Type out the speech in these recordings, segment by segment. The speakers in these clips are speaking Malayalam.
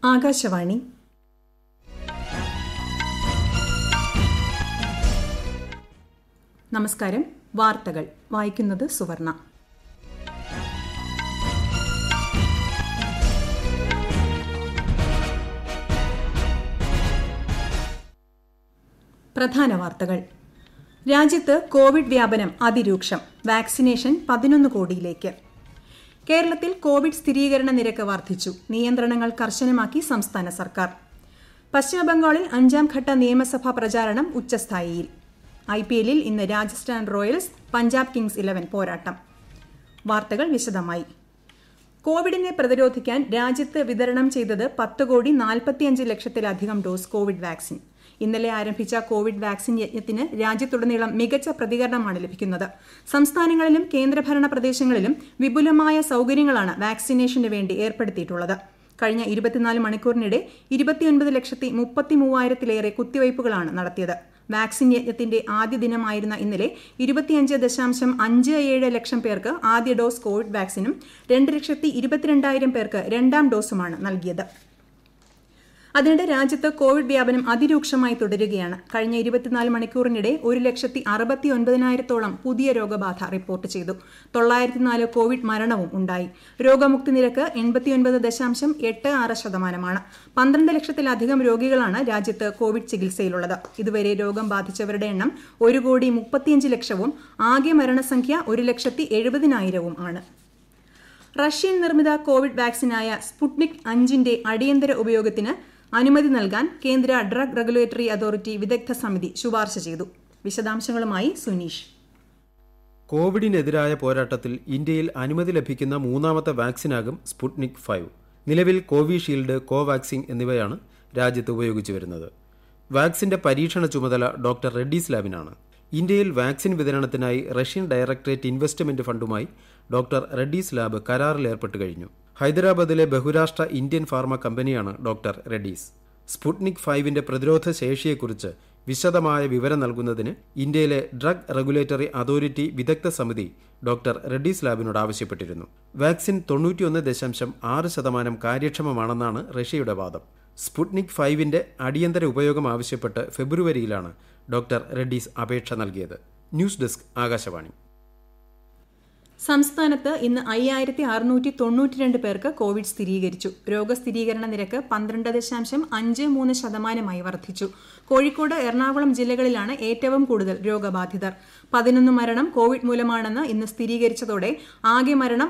ആകാശവാണി. നമസ്കാരം. വാർത്തകൾ വായിക്കുന്നത് സുവർണ. പ്രധാന വാർത്തകൾ. രാജ്യത്ത് കോവിഡ് വ്യാപനം അതിരൂക്ഷം. വാക്സിനേഷൻ 11 കോടിയിലേക്ക്. കേരളത്തിൽ കോവിഡ് സ്ഥിരീകരണ നിരക്ക് വർദ്ധിച്ചു. നിയന്ത്രണങ്ങൾ കർശനമാക്കി സംസ്ഥാന സർക്കാർ. പശ്ചിമബംഗാളിൽ 5ാം ഘട്ട നിയമസഭാ പ്രചാരണം ഉച്ചസ്ഥായിയിൽ. IPL-ൽ ഇന്ന് രാജസ്ഥാൻ റോയൽസ് പഞ്ചാബ് കിങ്സ് 11 പോരാട്ടം. വാർത്തകൾ വിശദമായി. കോവിഡിനെ പ്രതിരോധിക്കാൻ രാജ്യത്ത് വിതരണം ചെയ്തത് 10,45,00,000-ലധികം ഡോസ് കോവിഡ് വാക്സിൻ. ഇന്നലെ ആരംഭിച്ച കോവിഡ് വാക്സിൻ യജ്ഞത്തിന് രാജ്യത്തുടനീളം മികച്ച പ്രതികരണമാണ് ലഭിക്കുന്നത്. സംസ്ഥാനങ്ങളിലും കേന്ദ്രഭരണ പ്രദേശങ്ങളിലും വിപുലമായ സൌകര്യങ്ങളാണ് വാക്സിനേഷന് വേണ്ടി ഏർപ്പെടുത്തിയിട്ടുള്ളത്. കഴിഞ്ഞ 24 മണിക്കൂറിനിടെ 29,33,000-ലേറെ കുത്തിവയ്പ്പുകളാണ് നടത്തിയത്. വാക്സിൻ യജ്ഞത്തിന്റെ ആദ്യ ദിനമായിരുന്ന ഇന്നലെ 25.57 ലക്ഷം പേർക്ക് ആദ്യ ഡോസ് കോവിഡ് വാക്സിനും 2,22,000 പേർക്ക് രണ്ടാം ഡോസുമാണ് നൽകിയത്. അതിനിടെ രാജ്യത്ത് കോവിഡ് വ്യാപനം അതിരൂക്ഷമായി തുടരുകയാണ്. കഴിഞ്ഞ 24 മണിക്കൂറിനിടെ 1,69,000-ഓളം പുതിയ രോഗബാധ റിപ്പോർട്ട് ചെയ്തു. 904 കോവിഡ് മരണവും ഉണ്ടായി. രോഗമുക്തി നിരക്ക് 89.86%. 12 ലക്ഷത്തിലധികം രോഗികളാണ് രാജ്യത്ത് കോവിഡ് ചികിത്സയിലുള്ളത്. ഇതുവരെ രോഗം ബാധിച്ചവരുടെ എണ്ണം 1,35,00,000-ഉം ആകെ മരണസംഖ്യ 1,70,70,000-ഉം ആണ്. റഷ്യൻ നിർമ്മിത കോവിഡ് വാക്സിനായ സ്പുട്നിക് 5ന്റെ അടിയന്തര ഉപയോഗത്തിന് അനുമതി നൽകാൻ കേന്ദ്ര ഡ്രഗ് റെഗുലേറ്ററി അതോറിറ്റി വിദഗ്ധ സമിതി ശുപാർശ ചെയ്തു. വിശദാംശങ്ങളുമായി സുനീഷ്. കോവിഡിനെതിരായ പോരാട്ടത്തിൽ ഇന്ത്യയിൽ അനുമതി ലഭിക്കുന്ന 3ാമത്തെ വാക്സിനാകും സ്പുട്നിക് 5. നിലവിൽ കോവിഷീൽഡ്, കോവാക്സിൻ എന്നിവയാണ് രാജ്യത്ത് ഉപയോഗിച്ചു വരുന്നത്. വാക്സിന്റെ പരീക്ഷണ ചുമതല ഡോക്ടർ റെഡ്ഡീസ് ലാബിനാണ്. ഇന്ത്യയിൽ വാക്സിൻ വിതരണത്തിനായി റഷ്യൻ ഡയറക്ടറേറ്റ് ഇൻവെസ്റ്റ്മെന്റ് ഫണ്ടുമായി ഡോക്ടർ റെഡ്ഡീസ് ലാബ് കരാറിലേർപ്പെട്ട് കഴിഞ്ഞു. ഹൈദരാബാദിലെ ബഹുരാഷ്ട്ര ഇന്ത്യൻ ഫാർമ കമ്പനിയാണ് ഡോക്ടർ റെഡ്ഡീസ്. സ്പുട്നിക് 5ന്റെ പ്രതിരോധ ശേഷിയെക്കുറിച്ച് വിശദമായ വിവരം നൽകുന്നതിന് ഇന്ത്യയിലെ ഡ്രഗ് റെഗുലേറ്ററി അതോറിറ്റി വിദഗ്ധ സമിതി ഡോക്ടർ റെഡ്ഡീസ് ലാബിനോട് ആവശ്യപ്പെട്ടിരുന്നു. വാക്സിൻ 91.6% കാര്യക്ഷമമാണെന്നാണ് റഷ്യയുടെ വാദം. സ്പുട്നിക് 5ന്റെ അടിയന്തര ഉപയോഗം ആവശ്യപ്പെട്ട് ഫെബ്രുവരിയിലാണ് ഡോക്ടർ റെഡ്ഡീസ് അപേക്ഷ നൽകിയത്. News desk, Akashvani. സംസ്ഥാനത്ത് ഇന്ന് 5,692 പേർക്ക് കോവിഡ് സ്ഥിരീകരിച്ചു. രോഗസ്ഥിരീകരണ നിരക്ക് 12.53% വർദ്ധിച്ചു. കോഴിക്കോട്, എറണാകുളം ജില്ലകളിലാണ് ഏറ്റവും കൂടുതൽ രോഗബാധിതർ. 11 മരണം കോവിഡ് മൂലമാണെന്ന് ഇന്ന് സ്ഥിരീകരിച്ചതോടെ ആകെ മരണം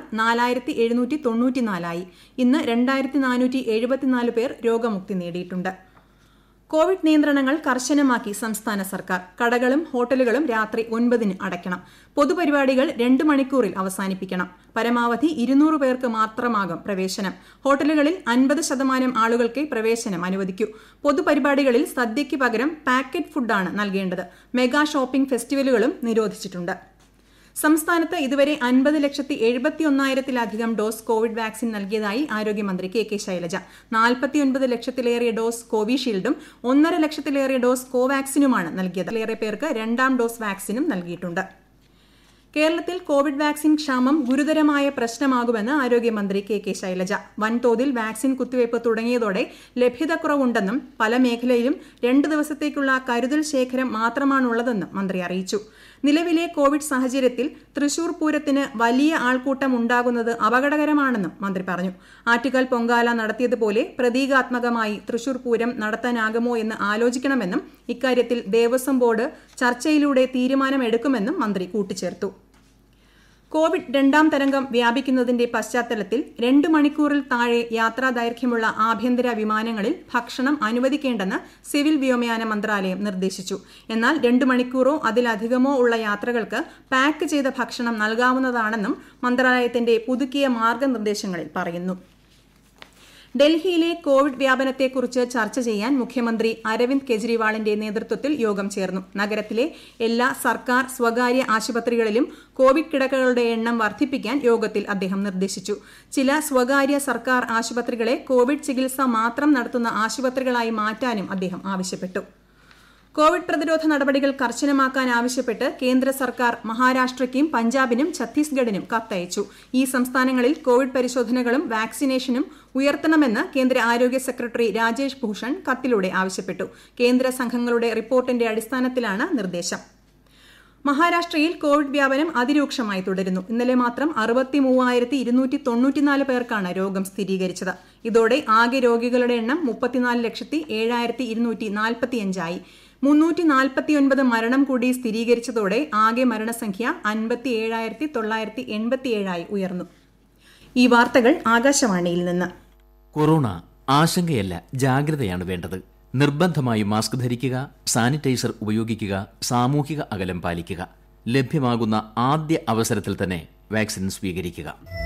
4,794 ഇന്ന് 2,474 പേർ രോഗമുക്തി നേടിയിട്ടുണ്ട്. കോവിഡ് നിയന്ത്രണങ്ങൾ കർശനമാക്കി സംസ്ഥാന സർക്കാർ. കടകളും ഹോട്ടലുകളും രാത്രി 9 അടയ്ക്കണം. പൊതുപരിപാടികൾ 2 മണിക്കൂറിൽ അവസാനിപ്പിക്കണം. പരമാവധി 200 പേർക്ക് മാത്രമാകും പ്രവേശനം. ഹോട്ടലുകളിൽ 50% ആളുകൾക്ക് പ്രവേശനം അനുവദിക്കൂ. പൊതുപരിപാടികളിൽ സദ്യയ്ക്ക് പകരം പാക്കറ്റ് ഫുഡാണ് നൽകേണ്ടത്. മെഗാ ഷോപ്പിംഗ് ഫെസ്റ്റിവലുകളും നിരോധിച്ചിട്ടുണ്ട്. സംസ്ഥാനത്ത് ഇതുവരെ 50,71,000-ലധികം ഡോസ് കോവിഡ് വാക്സിൻ നൽകിയതായി ആരോഗ്യമന്ത്രി കെ ശൈലജ. 49 ലക്ഷത്തിലേറെ ഡോസ് കോവിഷീൽഡും 1.5 ലക്ഷത്തിലേറെ ഡോസ് കോവാക്സിനുമാണ് നൽകിയത്. ലേറെ പേർക്ക് രണ്ടാം ഡോസ് വാക്സിനും നൽകിയിട്ടുണ്ട്. കേരളത്തിൽ കോവിഡ് വാക്സിൻ ക്ഷാമം ഗുരുതരമായ പ്രശ്നമാകുമെന്ന് ആരോഗ്യമന്ത്രി കെ ശൈലജ. വൻതോതിൽ വാക്സിൻ കുത്തിവയ്പ് തുടങ്ങിയതോടെ ലഭ്യതക്കുറവുണ്ടെന്നും പല മേഖലയിലും 2 ദിവസത്തേക്കുള്ള കരുതൽ ശേഖരം മാത്രമാണുള്ളതെന്നും മന്ത്രി അറിയിച്ചു. നിലവിലെ കോവിഡ് സാഹചര്യത്തിൽ തൃശൂർ പൂരത്തിന് വലിയ ആൾക്കൂട്ടം ഉണ്ടാകുന്നത് അപകടകരമാണെന്നും മന്ത്രി പറഞ്ഞു. ആറ്റുകാൽ പൊങ്കാല നടത്തിയതുപോലെ പ്രതീകാത്മകമായി തൃശൂർ പൂരം നടത്താനാകുമോ എന്ന് ആലോചിക്കണമെന്നും ഇക്കാര്യത്തിൽ ദേവസ്വം ബോർഡ് ചർച്ചയിലൂടെ തീരുമാനമെടുക്കുമെന്നും മന്ത്രി കൂട്ടിച്ചേർത്തു. കോവിഡ് 2ാം തരംഗം വ്യാപിക്കുന്നതിന്റെ പശ്ചാത്തലത്തിൽ 2 മണിക്കൂറിൽ താഴെ യാത്രാ ദൈർഘ്യമുള്ള ആഭ്യന്തര വിമാനങ്ങളിൽ ഭക്ഷണം അനുവദിക്കേണ്ടെന്ന് സിവിൽ വ്യോമയാന മന്ത്രാലയം നിർദ്ദേശിച്ചു. എന്നാൽ 2 മണിക്കൂറോ അതിലധികമോ ഉള്ള യാത്രകൾക്ക് പാക്ക് ചെയ്ത ഭക്ഷണം നൽകാവുന്നതാണെന്നും മന്ത്രാലയത്തിന്റെ പുതുക്കിയ മാർഗനിർദ്ദേശങ്ങളിൽ പറയുന്നു. ഡൽഹിയിലെ കോവിഡ് വ്യാപനത്തെക്കുറിച്ച് ചർച്ച ചെയ്യാൻ മുഖ്യമന്ത്രി അരവിന്ദ് കെജ്രിവാളിന്റെ നേതൃത്വത്തിൽ യോഗം ചേർന്നു. നഗരത്തിലെ എല്ലാ സർക്കാർ, സ്വകാര്യ ആശുപത്രികളിലും കോവിഡ് കിടക്കകളുടെ എണ്ണം വർദ്ധിപ്പിക്കാൻ യോഗത്തിൽ അദ്ദേഹം നിർദ്ദേശിച്ചു. ചില സ്വകാര്യ സർക്കാർ ആശുപത്രികളെ കോവിഡ് ചികിത്സ മാത്രം നടത്തുന്ന ആശുപത്രികളായി മാറ്റാനും അദ്ദേഹം ആവശ്യപ്പെട്ടു. കോവിഡ് പ്രതിരോധ നടപടികൾ കർശനമാക്കാൻ ആവശ്യപ്പെട്ട് കേന്ദ്ര സർക്കാർ മഹാരാഷ്ട്രയ്ക്കും പഞ്ചാബിനും ഛത്തീസ്ഗഡിനും കത്തയച്ചു. ഈ സംസ്ഥാനങ്ങളിൽ കോവിഡ് പരിശോധനകളും വാക്സിനേഷനും ഉയർത്തണമെന്ന് കേന്ദ്ര ആരോഗ്യ സെക്രട്ടറി രാജേഷ് ഭൂഷൺ കത്തിലൂടെ ആവശ്യപ്പെട്ടു. കേന്ദ്ര സംഘങ്ങളുടെ റിപ്പോർട്ടിന്റെ അടിസ്ഥാനത്തിലാണ് നിർദ്ദേശം. മഹാരാഷ്ട്രയിൽ കോവിഡ് വ്യാപനം അതിരൂക്ഷമായി തുടരുന്നു. ഇന്നലെ മാത്രം 63,294 പേർക്കാണ് രോഗം സ്ഥിരീകരിച്ചത്. ഇതോടെ ആകെ രോഗികളുടെ എണ്ണം 34,07,245 349 മരണം കൂടി സ്ഥിരീകരിച്ചതോടെ ആകെ മരണസംഖ്യ 57,987 ഉയർന്നു. ഈ വാർത്തകൾ ആകാശവാണിയിൽ നിന്ന്. കൊറോണ ആശങ്കയല്ല, ജാഗ്രതയാണ് വേണ്ടത്. നിർബന്ധമായും മാസ്ക് ധരിക്കുക, സാനിറ്റൈസർ ഉപയോഗിക്കുക, സാമൂഹിക അകലം പാലിക്കുക. ലഭ്യമാകുന്ന ആദ്യ അവസരത്തിൽ തന്നെ വാക്സിൻ സ്വീകരിക്കുക.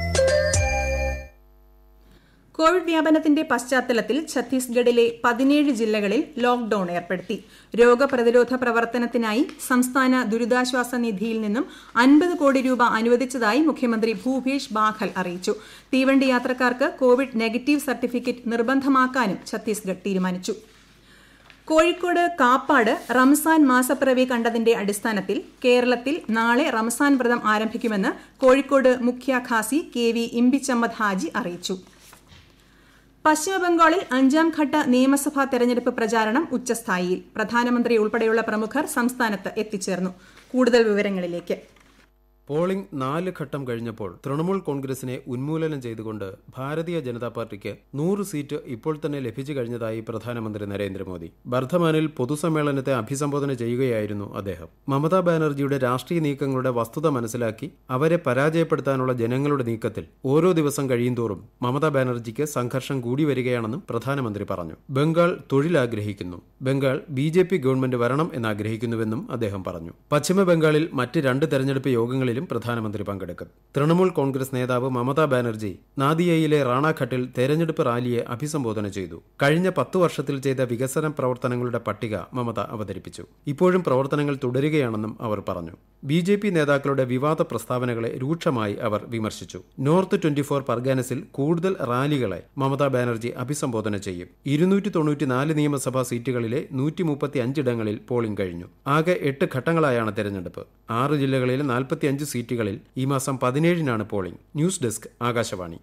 കോവിഡ് വ്യാപനത്തിന്റെ പശ്ചാത്തലത്തിൽ ഛത്തീസ്ഗഡിലെ 17 ജില്ലകളിൽ ലോക്ഡൌൺ ഏർപ്പെടുത്തി. രോഗപ്രതിരോധ പ്രവർത്തനത്തിനായി സംസ്ഥാന ദുരിതാശ്വാസ നിധിയിൽ നിന്നും 50 കോടി രൂപ അനുവദിച്ചതായി മുഖ്യമന്ത്രി ഭൂപേഷ് ബാഖൽ അറിയിച്ചു. തീവണ്ടി യാത്രക്കാർക്ക് കോവിഡ് നെഗറ്റീവ് സർട്ടിഫിക്കറ്റ് നിർബന്ധമാക്കാനും ഛത്തീസ്ഗഡ് തീരുമാനിച്ചു. കോഴിക്കോട് കാപ്പാട് റംസാൻ മാസപ്പിറവി കണ്ടതിന്റെ അടിസ്ഥാനത്തിൽ കേരളത്തിൽ നാളെ റംസാൻ വ്രതം ആരംഭിക്കുമെന്ന് കോഴിക്കോട് മുഖ്യ ഖാസി KV ഇമ്പിച്ചമ്മദ് ഹാജി അറിയിച്ചു. പശ്ചിമബംഗാളിൽ 5ാം ഘട്ട നിയമസഭാ തെരഞ്ഞെടുപ്പ് പ്രചാരണം ഉച്ചസ്ഥായിയിൽ. പ്രധാനമന്ത്രി ഉൾപ്പെടെയുള്ള പ്രമുഖർ സംസ്ഥാനത്ത് എത്തിച്ചേർന്നു. കൂടുതൽ വിവരങ്ങളിലേക്ക്. പോളിംഗ് 4 ഘട്ടം കഴിഞ്ഞപ്പോൾ തൃണമൂൽ കോൺഗ്രസിനെ ഉന്മൂലനം ചെയ്തുകൊണ്ട് ഭാരതീയ ജനതാ പാർട്ടിക്ക് 100 സീറ്റ് ഇപ്പോൾ തന്നെ ലഭിച്ചു കഴിഞ്ഞതായി പ്രധാനമന്ത്രി നരേന്ദ്രമോദി. ബർധമാനിൽ പൊതുസമ്മേളനത്തെ അഭിസംബോധന ചെയ്യുകയായിരുന്നു അദ്ദേഹം. മമതാ ബാനർജിയുടെ രാഷ്ട്രീയ നീക്കങ്ങളുടെ വസ്തുത മനസ്സിലാക്കി അവരെ പരാജയപ്പെടുത്താനുള്ള ജനങ്ങളുടെ നീക്കത്തിൽ ഓരോ ദിവസം കഴിയുന്തോറും മമതാ ബാനർജിക്ക് സംഘർഷം കൂടി വരികയാണെന്നും പ്രധാനമന്ത്രി പറഞ്ഞു. ബംഗാൾ തൊഴിലാഗ്രഹിക്കുന്നു, ബംഗാൾ BJP ഗവൺമെന്റ് വരണം എന്നാഗ്രഹിക്കുന്നുവെന്നും അദ്ദേഹം പറഞ്ഞു. പശ്ചിമ ബംഗാളിൽ മറ്റ് 2 തെരഞ്ഞെടുപ്പ് യോഗങ്ങളിൽ പ്രധാനമന്ത്രി പങ്കെടുക്കും. തൃണമൂൽ കോൺഗ്രസ് നേതാവ് മമതാ ബാനർജി നാദിയയിലെ റാണാഘട്ടിൽ തെരഞ്ഞെടുപ്പ് റാലിയെ അഭിസംബോധന ചെയ്തു. കഴിഞ്ഞ 10 വർഷത്തിൽ ചെയ്ത വികസന പ്രവർത്തനങ്ങളുടെ പട്ടിക മമത അവതരിപ്പിച്ചു. ഇപ്പോഴും പ്രവർത്തനങ്ങൾ തുടരുകയാണെന്നും അവർ പറഞ്ഞു. BJP നേതാക്കളുടെ വിവാദ പ്രസ്താവനകളെ രൂക്ഷമായി അവർ വിമർശിച്ചു. നോർത്ത് 24 പർഗാനസിൽ കൂടുതൽ റാലികളെ മമതാ ബാനർജി അഭിസംബോധന ചെയ്യും. 294 നിയമസഭാ സീറ്റുകളിലെ 135 ഇടങ്ങളിൽ പോളിംഗ് കഴിഞ്ഞു. ആകെ 8 ഘട്ടങ്ങളായാണ് തെരഞ്ഞെടുപ്പ്. 6 ജില്ലകളിലെ 45 സീറ്റുകളിൽ ഈ മാസം 17-നാണ് പോളിംഗ്. News desk, Akashvani.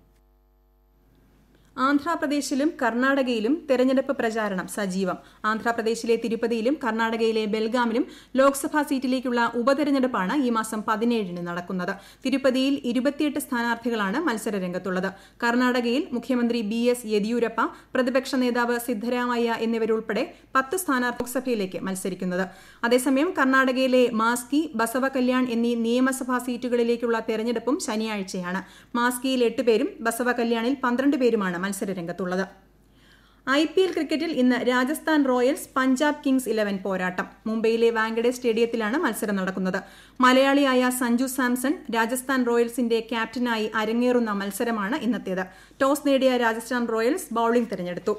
ആന്ധ്രാപ്രദേശിലും കർണാടകയിലും തെരഞ്ഞെടുപ്പ് പ്രചാരണം സജീവം. ആന്ധ്രാപ്രദേശിലെ തിരുപ്പതിയിലും കർണാടകയിലെ ബെൽഗാമിലും ലോക്സഭാ സീറ്റിലേക്കുള്ള ഉപതെരഞ്ഞെടുപ്പാണ് ഈ മാസം 17-ന് നടക്കുന്നത്. തിരുപ്പതിയിൽ 28 സ്ഥാനാർത്ഥികളാണ് മത്സരരംഗത്തുള്ളത്. കർണാടകയിൽ മുഖ്യമന്ത്രി BS യെദിയൂരപ്പ, പ്രതിപക്ഷ നേതാവ് സിദ്ധരാമയ്യ എന്നിവരുൾപ്പെടെ 10 സ്ഥാനാർത്ഥികൾ ലോക്സഭയിലേക്ക് മത്സരിക്കുന്നത്. അതേസമയം കർണാടകയിലെ മാസ്കി, ബസവ കല്യാൺ എന്നീ നിയമസഭാ സീറ്റുകളിലേക്കുള്ള തെരഞ്ഞെടുപ്പും ശനിയാഴ്ചയാണ്. മാസ്കിയിൽ 8 പേരും ബസവ കല്യാണിൽ 12 പേരുമാണ് മത്സരരംഗത്തുള്ളത്. IPL ക്രിക്കറ്റിൽ ഇന്ന് രാജസ്ഥാൻ റോയൽസ് പഞ്ചാബ് കിങ്സ് 11 പോരാട്ടം. മുംബൈയിലെ വാങ്കഡെ സ്റ്റേഡിയത്തിലാണ് മത്സരം നടക്കുന്നത്. മലയാളിയായ സഞ്ജു സാംസൺ രാജസ്ഥാൻ റോയൽസിന്റെ ക്യാപ്റ്റനായി അരങ്ങേറുന്ന മത്സരമാണ് ഇന്നത്തേത്. ടോസ് നേടിയ രാജസ്ഥാൻ റോയൽസ് ബൌളിംഗ് തിരഞ്ഞെടുത്തു.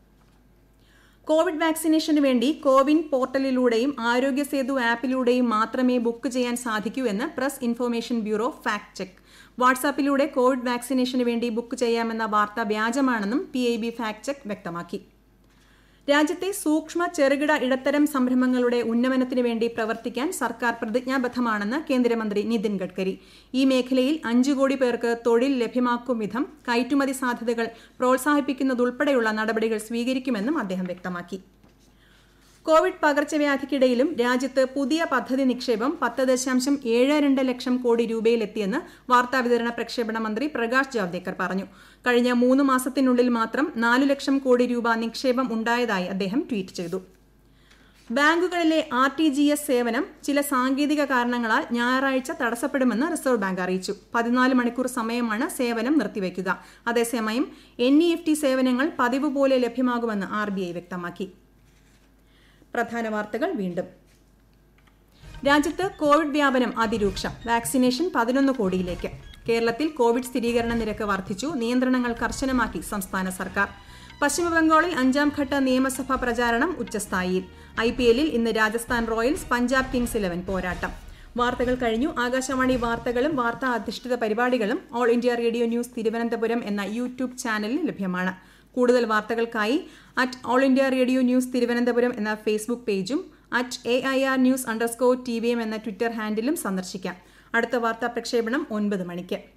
കോവിഡ് വാക്സിനേഷന് വേണ്ടി കോവിൻ പോർട്ടലിലൂടെയും ആരോഗ്യ സേതു ആപ്പിലൂടെയും മാത്രമേ ബുക്ക് ചെയ്യാൻ സാധിക്കൂ എന്ന് press information bureau fact check. വാട്സാപ്പിലൂടെ കോവിഡ് വാക്സിനേഷന് വേണ്ടി ബുക്ക് ചെയ്യാമെന്ന വാർത്ത വ്യാജമാണെന്നും PIB ഫാക്ട് ചെക്ക് വ്യക്തമാക്കി. രാജ്യത്തെ സൂക്ഷ്മ, ചെറുകിട, ഇടത്തരം സംരംഭങ്ങളുടെ ഉന്നമനത്തിനു വേണ്ടി പ്രവർത്തിക്കാൻ സർക്കാർ പ്രതിജ്ഞാബദ്ധമാണെന്ന് കേന്ദ്രമന്ത്രി നിതിൻ ഗഡ്കരി. ഈ മേഖലയിൽ 5 കോടി പേർക്ക് തൊഴിൽ ലഭ്യമാക്കും വിധം കയറ്റുമതി സാധ്യതകൾ പ്രോത്സാഹിപ്പിക്കുന്നതുൾപ്പെടെയുള്ള നടപടികൾ സ്വീകരിക്കുമെന്നും അദ്ദേഹം വ്യക്തമാക്കി. കോവിഡ് പകർച്ചവ്യാധിക്കിടയിലും രാജ്യത്ത് പുതിയ പദ്ധതി നിക്ഷേപം 10.72 ലക്ഷം കോടി രൂപയിലെത്തിയെന്ന് വാർത്താവിതരണ പ്രക്ഷേപണ മന്ത്രി പ്രകാശ് ജാവ്ദേക്കർ പറഞ്ഞു. കഴിഞ്ഞ 3 മാസത്തിനുള്ളിൽ മാത്രം 4 ലക്ഷം കോടി രൂപ നിക്ഷേപം ഉണ്ടായതായി അദ്ദേഹം ട്വീറ്റ് ചെയ്തു. ബാങ്കുകളിലെ RTGS സേവനം ചില സാങ്കേതിക കാരണങ്ങളാൽ ഞായറാഴ്ച തടസ്സപ്പെടുമെന്ന് റിസർവ് ബാങ്ക് അറിയിച്ചു. 14 മണിക്കൂർ സമയമാണ് സേവനം നിർത്തിവെക്കുക. അതേസമയം NEFT സേവനങ്ങൾ പതിവ് പോലെ ലഭ്യമാകുമെന്ന് RBI വ്യക്തമാക്കി. പ്രധാന വാർത്തകൾ വീണ്ടും. രാജ്യത്ത് കോവിഡ് വ്യാപനം അതിരൂക്ഷം. വാക്സിനേഷൻ 11 കോടിയിലേക്ക്. കേരളത്തിൽ കോവിഡ് സ്ഥിരീകരണ നിരക്ക് വർദ്ധിച്ചു. നിയന്ത്രണങ്ങൾ കർശനമാക്കി സംസ്ഥാന സർക്കാർ. പശ്ചിമബംഗാളിൽ 5ാം ഘട്ട നിയമസഭാ പ്രചാരണം ഉച്ചസ്ഥായിയിൽ. IPLൽ ഇന്ന് രാജസ്ഥാൻ റോയൽസ് പഞ്ചാബ് കിങ്സ് 11 പോരാട്ടം. വാർത്തകൾ കഴിഞ്ഞു. ആകാശവാണി വാർത്തകളും വാർത്താ അധിഷ്ഠിത പരിപാടികളും all India radio news Thiruvananthapuram എന്ന യൂട്യൂബ് ചാനലിൽ ലഭ്യമാണ്. കൂടുതൽ വാർത്തകൾക്കായി @All India Radio News Thiruvananthapuram എന്ന ഫേസ്ബുക്ക് പേജും @AIR News_TVM എന്ന ട്വിറ്റർ ഹാൻഡിലും സന്ദർശിക്കാം. അടുത്ത വാർത്താ പ്രക്ഷേപണം 9 മണിക്ക്.